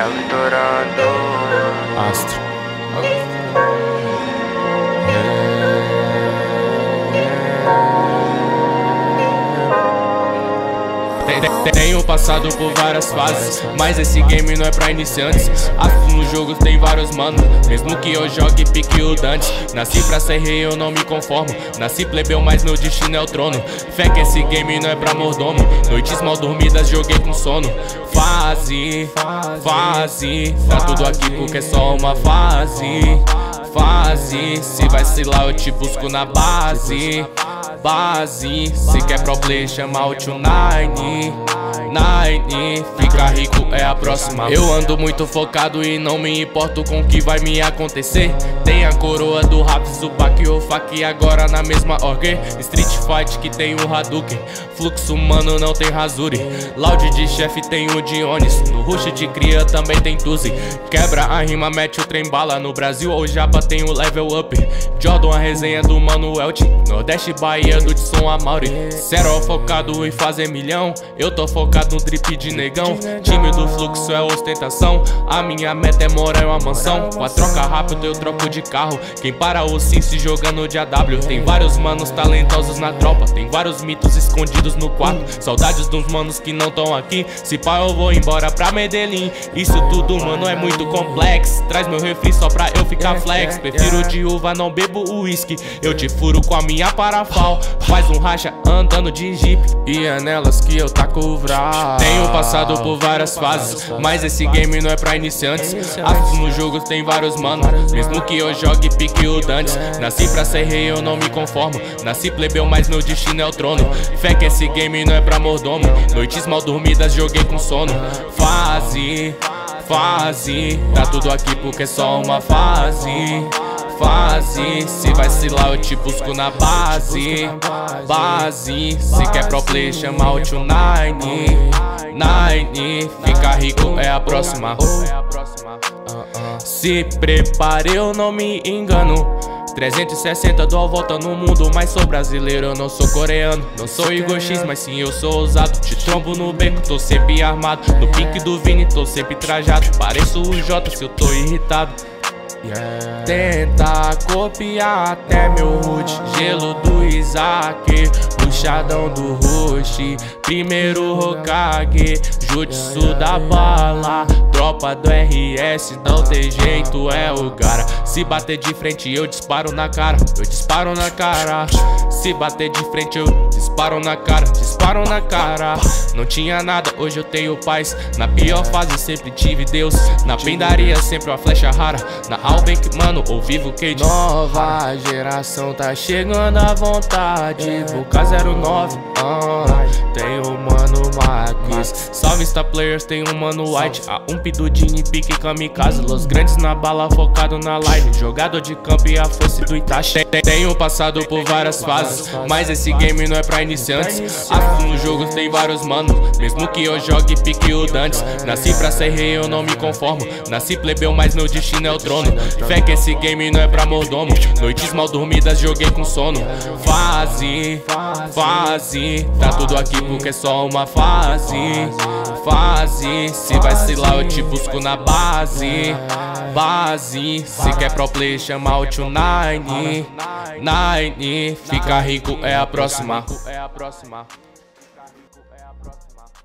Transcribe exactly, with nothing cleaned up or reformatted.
É o Vitorando Astro. Tenho passado por várias fases, mas esse game não é pra iniciantes. Astro no jogo tem vários manos, mesmo que eu jogue pique o Dantes. Nasci pra ser rei, eu não me conformo. Nasci plebeu, mas meu destino é o trono. Fé que esse game não é pra mordomo. Noites mal dormidas, joguei com sono. Fase, fase, tá tudo aqui porque é só uma fase. Fase, se vai se lá eu te busco na base. Base, se quer pro play chama o tio Nine. Nine, fica rico é a próxima. Eu ando muito focado e não me importo com o que vai me acontecer. Tem a coroa do Raps, o Pac e o Fac agora na mesma org. Street Fight que tem o Hadouken, fluxo humano não tem Razuri. Loud de chefe tem o Dionis, no rush de cria também tem Tuzi. Quebra a rima, mete o trem bala, no Brasil ou Japa tem o level up. Jordan a resenha do Mano Elti, Nordeste Bahia do Tson Amauri. Zero focado em fazer milhão, eu tô focado no drip de negão. Time do fluxo é ostentação, a minha meta é morar em uma mansão. Com a troca rápida eu troco de carro, quem para o sim se jogando de A W. Tem vários manos talentosos na tropa, tem vários mitos escondidos no quarto. Saudades dos manos que não tão aqui, se pá eu vou embora pra Medellín. Isso tudo mano é muito complexo, traz meu refri só pra eu ficar flex. Prefiro de uva, não bebo uísque, eu te furo com a minha parafal. Faz um racha andando de jeep, e é nelas que eu taco o vral. Tenho passado por várias fases, mas esse game não é pra iniciantes. Astro no jogo tem vários manos, mesmo que eu jogue pique o Dantes. Nasci pra ser rei, eu não me conformo. Nasci plebeu, mas meu destino é o trono. Fé que esse game não é pra mordomo. Noites mal dormidas, joguei com sono. Fase, fase, tá tudo aqui porque é só uma fase. Fase, se vai se lá eu te busco na base. Base, se quer pro play chama o tio Nine. Nine, fica rico é a próxima. Se prepare, eu não me engano. trezentos e sessenta dou a volta no mundo, mas sou brasileiro, eu não sou coreano. Não sou Igor X, mas sim eu sou ousado. Te trombo no beco, tô sempre armado. No pique do Vini, tô sempre trajado. Pareço o Jota se eu tô irritado. Yeah. Tenta copiar até meu root, gelo do Isaac, puxadão do Rush, primeiro Hokage, jutsu da bala, tropa do R S, não tem jeito, é o cara. Se bater de frente eu disparo na cara, eu disparo na cara. Se bater de frente eu disparo na cara, disparo na cara. Não tinha nada, hoje eu tenho paz. Na pior fase sempre tive Deus. Na pendaria sempre uma flecha rara. Na Albeck, mano, ou vivo Kate. Nova geração tá chegando à vontade. Boca zero nove, ah, tem o mano Max. Salve Star Players, tem o mano White. A um Pidudini, pique kamikaze. Los grandes na bala, focado na line. Jogador de campo e a foice do Itachi. Tenho passado por várias fases, mas esse game não é pra iniciantes. Astro no jogo tem vários manos, mesmo que eu jogue pique o Dantes. Nasci pra ser rei, eu não me conformo. Nasci plebeu, mas meu destino é o trono. Fé que esse game não é pra mordomo. Noites mal dormidas, joguei com sono. Fase, fase, tá tudo aqui porque é só uma fase. Fase, se vai se lá eu te busco na base. Base, se quer pro play chama o tio Nine. Nine, fica rico é a próxima.